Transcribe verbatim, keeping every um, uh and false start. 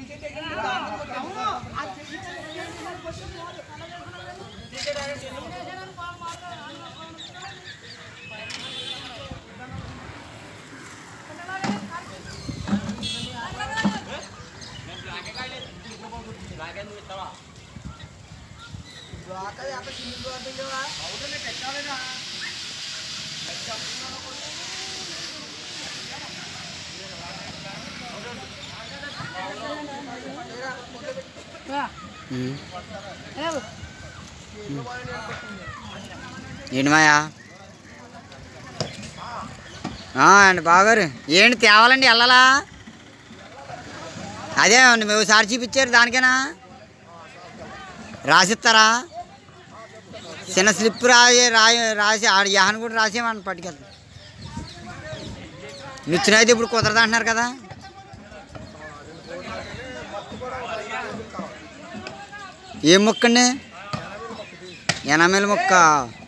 ఏంటి మాయా అండి బాగారు ఏంటి తేవాలండి వెళ్ళాలా అదే ఒకసారి చూపించారు దానికేనా రాసిస్తారా చిన్న స్లిప్ రాసి రాయి రాసి ఆడ యాహన్ కూడా రాసేమని పట్టుకెళ్తాం నిచ్చిన అయితే ఇప్పుడు కుదరదు అంటున్నారు కదా ఏం మొక్కండి ఎనమేల మొక్క